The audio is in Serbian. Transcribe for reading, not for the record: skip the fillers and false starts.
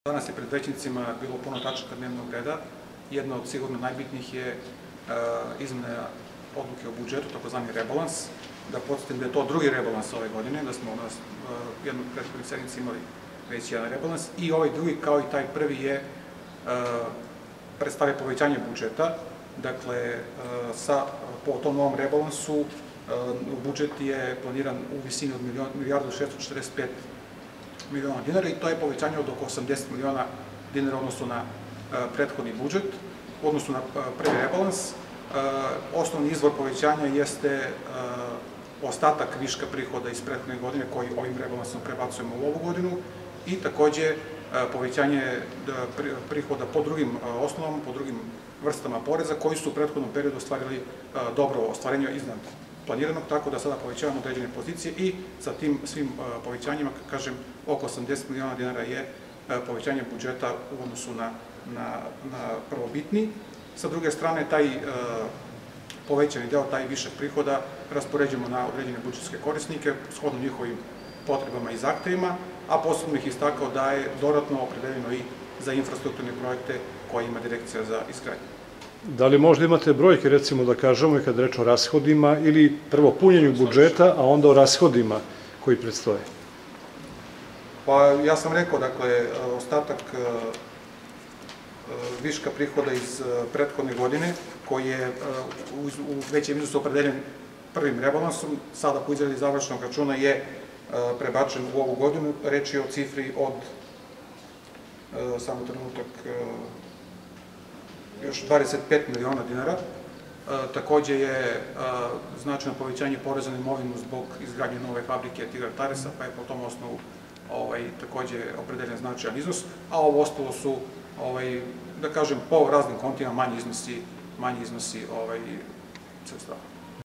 Danas je pred većnicima bilo puno tačaka dnevnog reda. Jedna od sigurno najbitnijih je izmena odluke o budžetu, takozvani rebalans. Da podsjetim da je to drugi rebalans ove godine, da smo u nas jednu prethodnih sednici imali već jedan rebalans. I ovaj drugi, kao i taj prvi, predstavlja povećanje budžeta. Dakle, po tom novom rebalansu budžet je planiran u visini od 1.645 miliona dinara i to je povećanje od oko 80 miliona dinara u odnosu na prethodni budžet, u odnosu na prvi rebalans. Osnovni izvor povećanja jeste ostatak viška prihoda iz prethodne godine koji ovim rebalansom prebacujemo u ovu godinu i takođe povećanje prihoda po drugim osnovama, po drugim vrstama poreza koji su u prethodnom periodu ostvarili dobro ostvarenje iznad planiranog, tako da sada povećavamo određene pozicije i sa tim svim povećanjima, kažem, oko 80 miliona dinara je povećanje budžeta u odnosu na prvobitni. Sa druge strane, taj povećani deo, taj višak prihoda raspoređujemo na određene budžetske korisnike, shodno njihovim potrebama i zahtevima, a posebno bih istakao da je dodatno opredeljeno i za infrastrukturne projekte koje ima Direkcija za izgradnju. Da li možda imate brojke, recimo da kažemo, i kad reč o rashodima, ili prvo punjenju budžeta, a onda o rashodima koji predstoje? Pa ja sam rekao, dakle, ostatak viška prihoda iz prethodne godine, koji je u većem iznosu opredeljen prvim rebalansom, sada po izradi završnog računa je prebačen u ovu godinu. Reč je o cifri od, samo trenutak, još 25 miliona dinara. Takođe je značajno povećanje poreza na imovinu zbog izgradnje nove fabrike Tigrar Taresa, pa je po tom osnovu takođe opredeljen značajan iznos, a ovo ostalo su, da kažem, po raznim kontima manji iznosi sredstava.